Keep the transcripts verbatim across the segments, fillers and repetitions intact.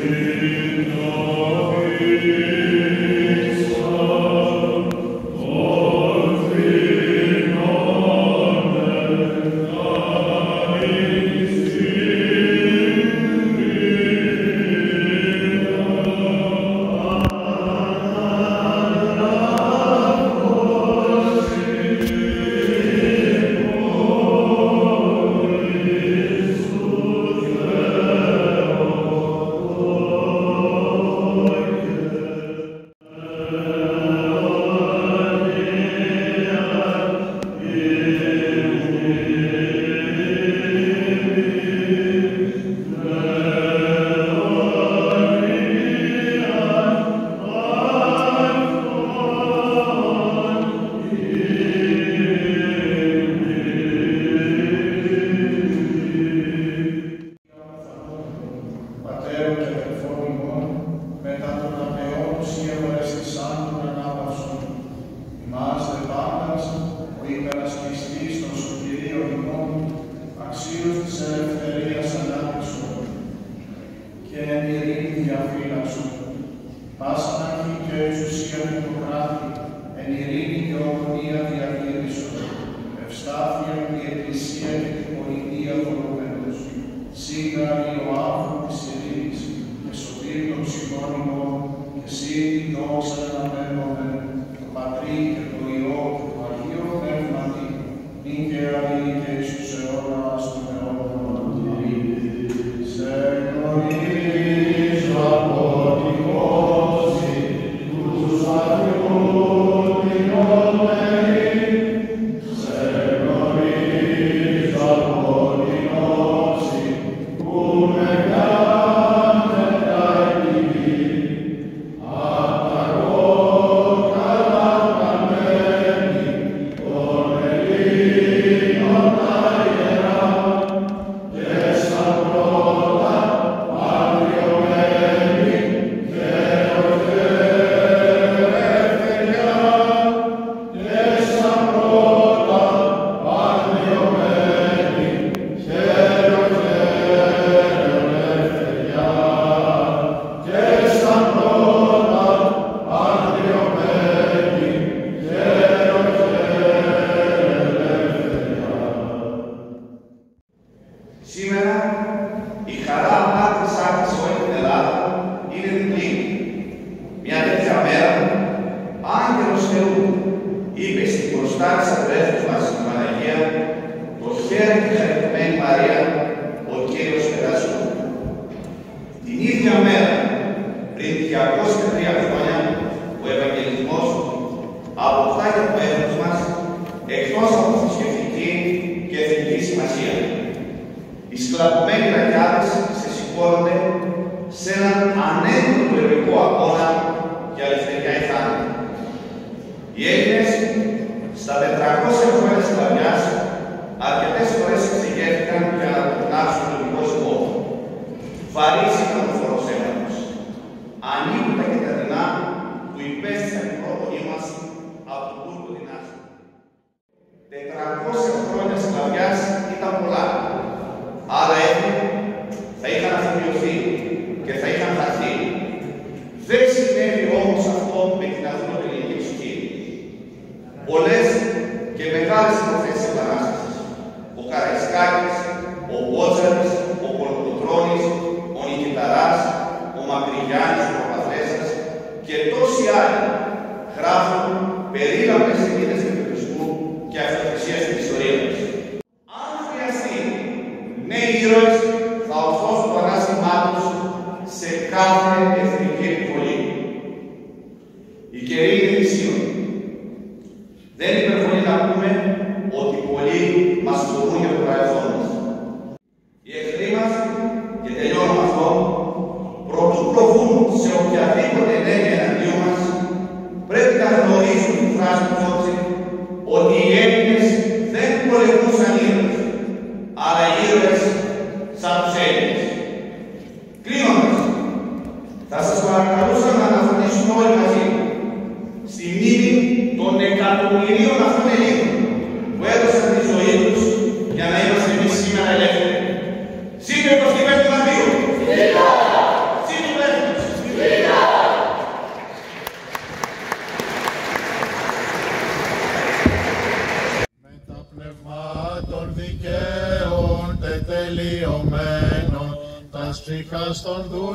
Ζήτω το Στιβέτο Λαμπίου! Ζήτω! Ζήτω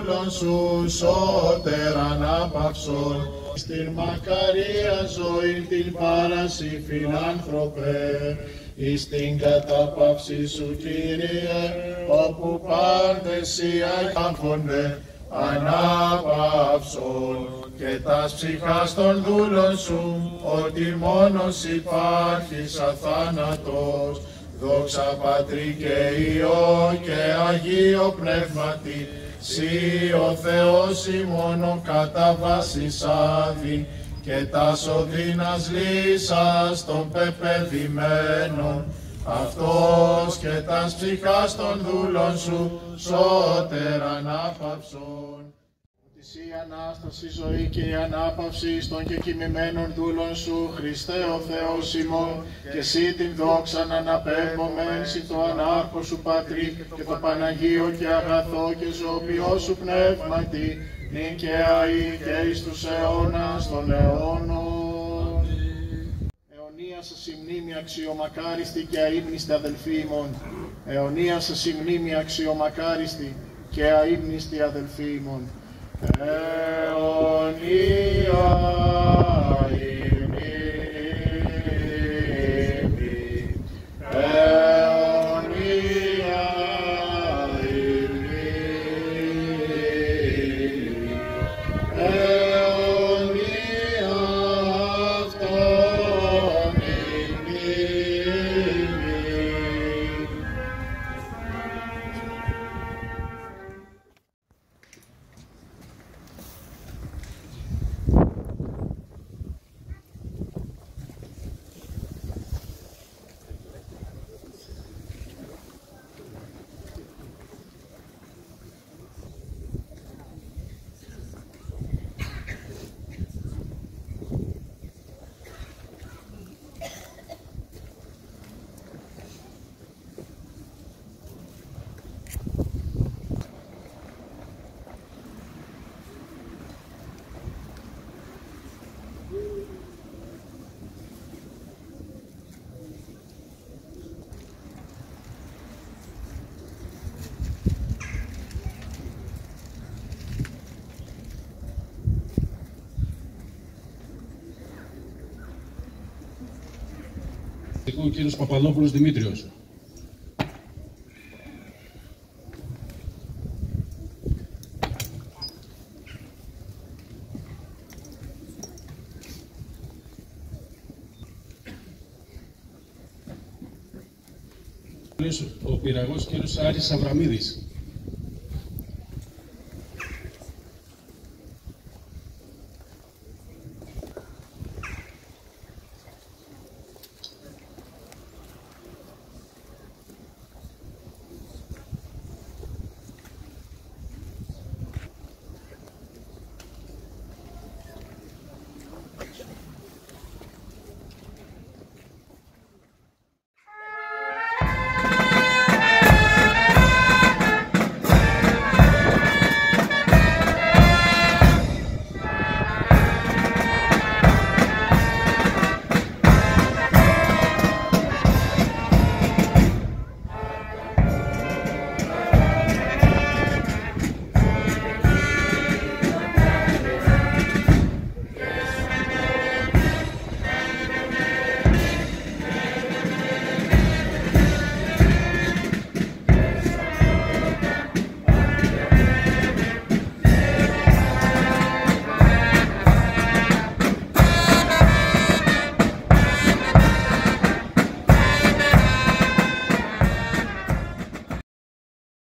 δούλων σου σώτερ ανάπαυσον. Στην μακαρία ζωή την πάραση φιλάνθρωπε, εις την κατάπαυση σου Κύριε, όπου πάντες οι αγάπονται ανάπαυσον, και τας ψυχάς των δούλων σου, ότι μόνος υπάρχεις αθάνατος. Δόξα Πατρί και Υιό και Αγίο Πνεύματι, Συ ο Θεός ημώνο κατά βάσης άδει, και τας οδύνας λύσας των πεπεδημένων, αυτός και τας ψυχάς των δούλων σου σώτερ ανάπαυσον. Εσύ η Ανάσταση, ζωή και η ανάπαυση των κεκοιμημένων δούλων σου, Χριστέ ο Θεός ημών, και εσύ την δόξαν αναπέμπομεν σοι το ανάρχο σου Πατρί, και το Παναγίο και αγαθό και ζωοποιό σου πνεύματι, νυν και αεί και εις τους αιώνας των αιώνων. Αιωνία σας η μνήμη αξιομακάριστη και αείμνηστη αδελφοί ημών. Αιωνία σας η μνήμη αξιομακάριστη και αείμνηστη αδελφοί ημών. Αιωνία η μνήμη, αιωνία η μνήμη, αιωνία αυτόν η μνήμη. Ο κύριος Παπαδόπουλος Δημήτριος. Ο πυραγός κύριος Άρης Αβραμίδης.